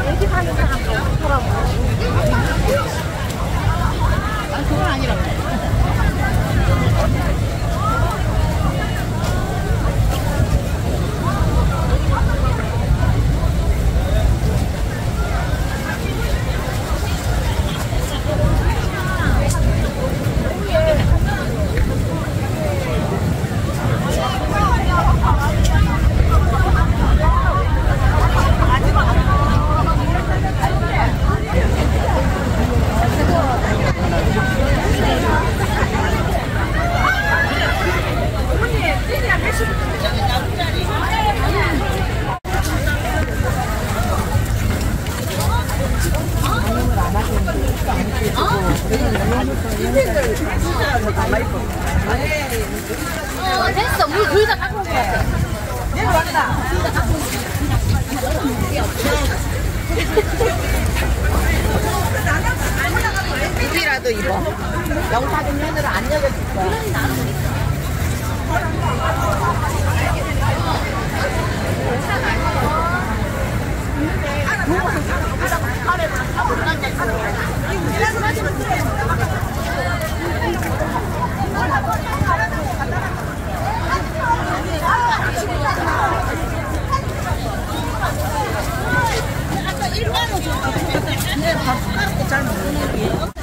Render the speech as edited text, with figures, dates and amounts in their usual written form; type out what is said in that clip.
애기 사는 사람도 없더라고. 아, 그건 아니라고. 됐어. 우리 둘 다 갖고 온 거 같아. 내가 왔다. 우리라도 입어. 영탁은 면으로 안 여겨줄 거야. 아까 1만 원 줬다고. 근데 밥 숟가락도 잘 먹는 게.